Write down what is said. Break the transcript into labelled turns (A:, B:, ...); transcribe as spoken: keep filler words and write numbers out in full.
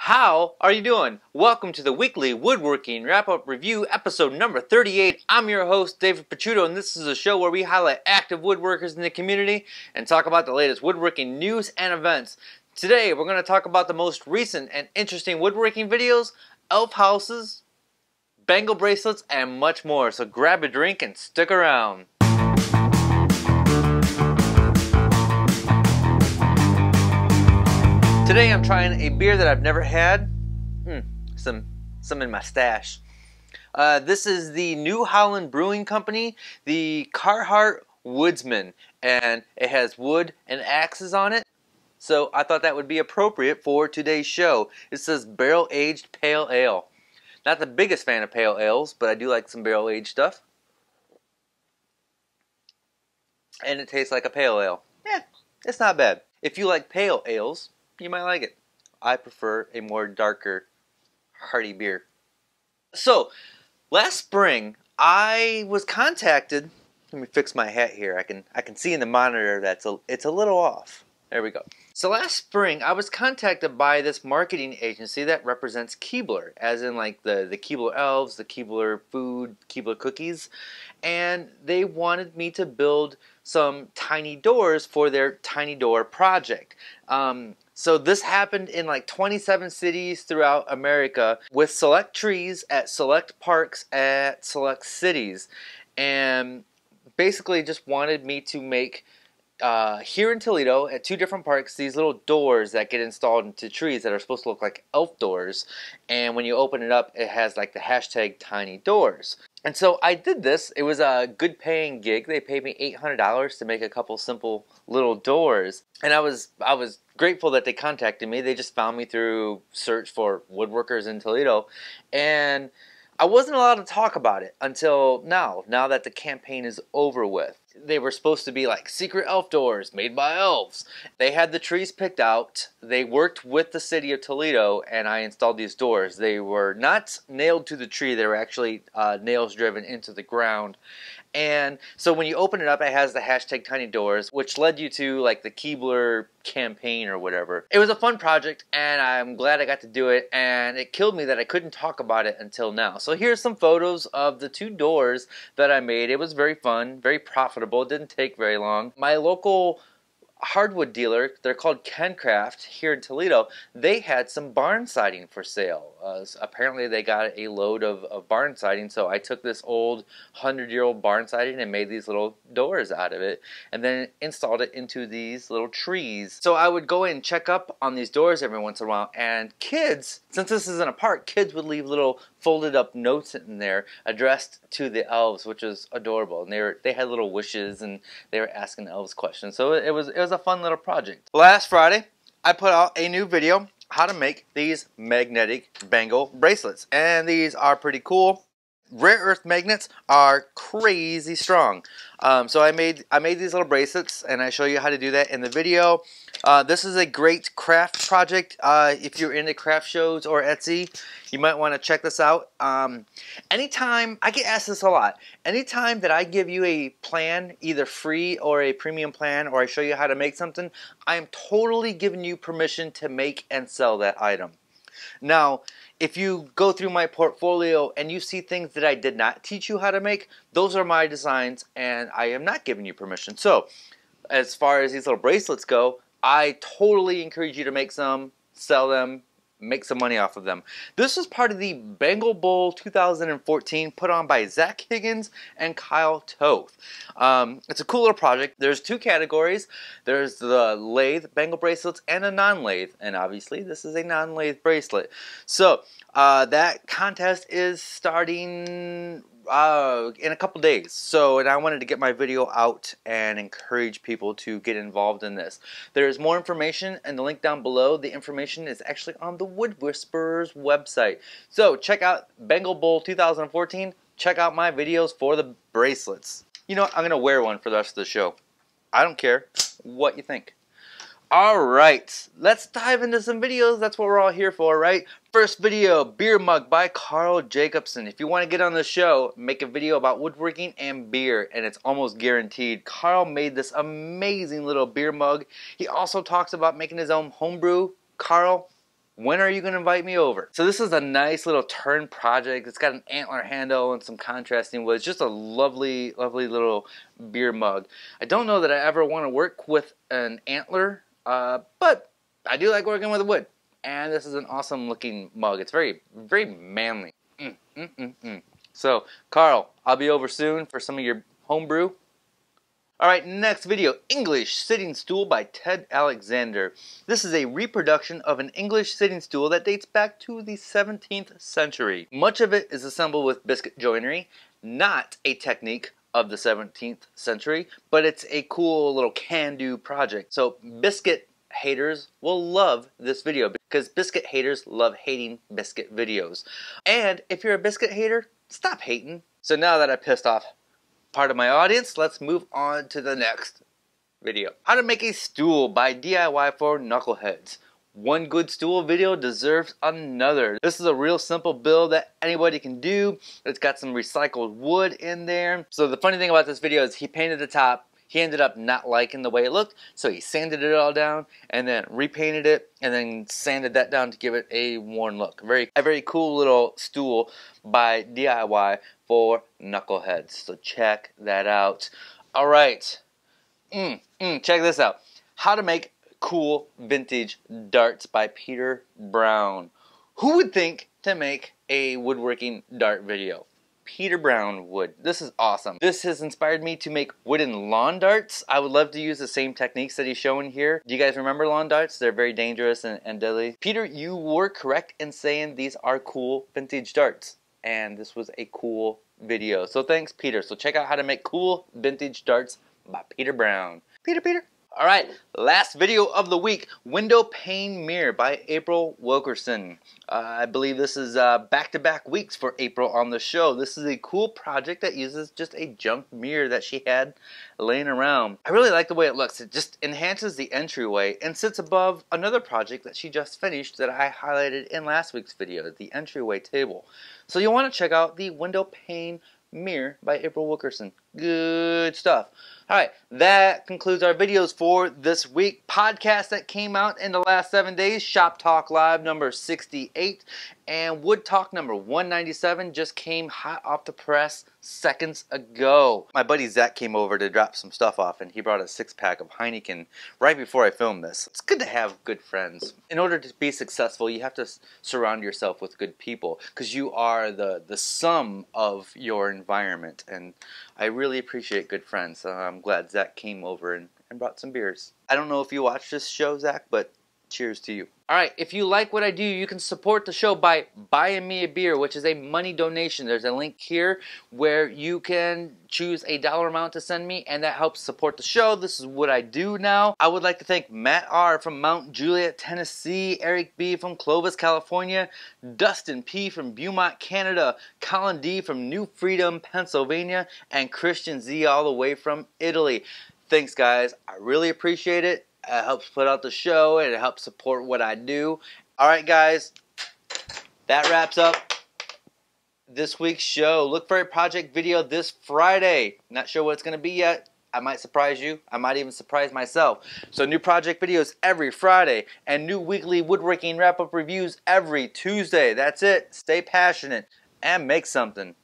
A: How are you doing? Welcome to the weekly woodworking wrap-up review episode number thirty-eight. I'm your host, David Picciuto, and this is a show where we highlight active woodworkers in the community and talk about the latest woodworking news and events. Today, we're going to talk about the most recent and interesting woodworking videos, elf houses, bangle bracelets, and much more. So grab a drink and stick around. Today I'm trying a beer that I've never had. Hmm, some, some in my stash. Uh, this is the New Holland Brewing Company, the Carhartt Woodsman, and it has wood and axes on it. So I thought that would be appropriate for today's show. It says barrel-aged pale ale. Not the biggest fan of pale ales, but I do like some barrel-aged stuff. And it tastes like a pale ale. Yeah, it's not bad. If you like pale ales, you might like it. I prefer a more darker, hearty beer. So, last spring, I was contacted. Let me fix my hat here. I can I can see in the monitor that's a it's a little off. There we go. So last spring, I was contacted by this marketing agency that represents Keebler, as in like the the Keebler elves, the Keebler food, Keebler cookies, and they wanted me to build some tiny doors for their tiny door project. Um, So this happened in like twenty-seven cities throughout America with select trees at select parks at select cities, and basically just wanted me to make uh, here in Toledo at two different parks these little doors that get installed into trees that are supposed to look like elf doors, and when you open it up it has like the hashtag tiny doors. And so I did this. It was a good paying gig. They paid me eight hundred dollars to make a couple simple little doors. And I was I was grateful that they contacted me. They just found me through search for woodworkers in Toledo. And I wasn't allowed to talk about it until now, now that the campaign is over with. They were supposed to be like secret elf doors made by elves. They had the trees picked out. They worked with the city of Toledo, and I installed these doors. They were not nailed to the tree. They were actually uh, nails driven into the ground. And so when you open it up, it has the hashtag tiny doors, which led you to like the Keebler campaign or whatever. It was a fun project, and I'm glad I got to do it, and it killed me that I couldn't talk about it until now. So here's some photos of the two doors that I made. It was very fun, very profitable. It didn't take very long. My local hardwood dealer, they're called KenCraft here in Toledo, they had some barn siding for sale. Uh, so apparently they got a load of, of barn siding, so I took this old hundred year old barn siding and made these little doors out of it, and then installed it into these little trees. So I would go in and check up on these doors every once in a while, and kids, since this is in a park, kids would leave little folded up notes in there addressed to the elves, which was adorable. And they were they had little wishes, and they were asking elves questions. So it was it was a fun little project. Last Friday, I put out a new video how to make these magnetic bangle bracelets, and these are pretty cool. Rare earth magnets are crazy strong. Um, so I made I made these little bracelets, and I show you how to do that in the video. Uh, this is a great craft project. Uh, if you're into craft shows or Etsy, you might want to check this out. Um, anytime, I get asked this a lot. Anytime that I give you a plan, either free or a premium plan, or I show you how to make something, I am totally giving you permission to make and sell that item. Now, if you go through my portfolio and you see things that I did not teach you how to make, those are my designs, and I am not giving you permission. So, as far as these little bracelets go, I totally encourage you to make some, sell them, make some money off of them. This is part of the Bangle Bowl two thousand fourteen put on by Zach Higgins and Kyle Toth. Um, it's a cool little project. There's two categories. There's the lathe bangle bracelets and a non-lathe, and obviously this is a non-lathe bracelet. So uh, that contest is starting Uh, in a couple days. So, and I wanted to get my video out and encourage people to get involved in this. There's more information in the link down below. The information is actually on the Wood Whisperers website. So check out Bangle Bowl two thousand fourteen. Check out my videos for the bracelets. You know what? I'm going to wear one for the rest of the show. I don't care what you think. Alright, let's dive into some videos. That's what we're all here for, right? First video, beer mug by Carl Jacobson. If you want to get on the show, make a video about woodworking and beer, and it's almost guaranteed. Carl made this amazing little beer mug. He also talks about making his own homebrew. Carl, When are you going to invite me over? So this is a nice little turn project. It's got an antler handle and some contrasting wood. It's just a lovely, lovely little beer mug. I don't know that I ever want to work with an antler, uh, but I do like working with wood. And this is an awesome looking mug. It's very, very manly. Mm, mm, mm, mm. So, Carl, I'll be over soon for some of your homebrew. Alright, next video, English Sitting Stool by Ted Alexander. This is a reproduction of an English sitting stool that dates back to the seventeenth century. Much of it is assembled with biscuit joinery, not a technique of the seventeenth century, but it's a cool little can-do project. So biscuit haters will love this video because biscuit haters love hating biscuit videos. And if you're a biscuit hater, stop hating. So now that I pissed off part of my audience, let's move on to the next video. How to make a stool by D I Y for knuckleheads. One good stool video deserves another. This is a real simple build that anybody can do. It's got some recycled wood in there. So the funny thing about this video is he painted the top. He ended up not liking the way it looked, so he sanded it all down and then repainted it and then sanded that down to give it a worn look. Very, a very cool little stool by D I Y for knuckleheads. So check that out. All right, mm, mm, check this out. How to make cool vintage darts by Peter Brown. Who would think to make a woodworking dart video? Peter Brown would. This is awesome. This has inspired me to make wooden lawn darts. I would love to use the same techniques that he's showing here. Do you guys remember lawn darts? They're very dangerous and, and deadly. Peter, you were correct in saying these are cool vintage darts. And this was a cool video. So thanks, Peter. So check out how to make cool vintage darts by Peter Brown. Peter, Peter. Alright, last video of the week, Window Pane Mirror by April Wilkerson. Uh, I believe this is uh, back-to-back weeks for April on the show. This is a cool project that uses just a junk mirror that she had laying around. I really like the way it looks. It just enhances the entryway and sits above another project that she just finished that I highlighted in last week's video, the entryway table. So you'll want to check out the Window Pane Mirror by April Wilkerson. Good stuff. Alright, that concludes our videos for this week. Podcast that came out in the last seven days, Shop Talk Live number sixty-eight, and Wood Talk number one ninety-seven just came hot off the press seconds ago. My buddy Zach came over to drop some stuff off, and he brought a six-pack of Heineken right before I filmed this. It's good to have good friends. In order to be successful, you have to surround yourself with good people, because you are the, the sum of your environment, and I really appreciate good friends. Uh, I'm glad Zach came over and, and brought some beers. I don't know if you watch this show, Zach, but cheers to you. Alright, if you like what I do, you can support the show by buying me a beer, which is a money donation. There's a link here where you can choose a dollar amount to send me, and that helps support the show. This is what I do now. I would like to thank Matt R. from Mount Juliet, Tennessee, Eric B. from Clovis, California, Dustin P. from Beaumont, Canada, Colin D. from New Freedom, Pennsylvania, and Christian Z. all the way from Italy. Thanks, guys. I really appreciate it. It helps put out the show, and it helps support what I do. Alright, guys, that wraps up this week's show. Look for a project video this Friday. Not sure what it's going to be yet. I might surprise you. I might even surprise myself. So new project videos every Friday, and new weekly woodworking wrap-up reviews every Tuesday. That's it. Stay passionate and make something.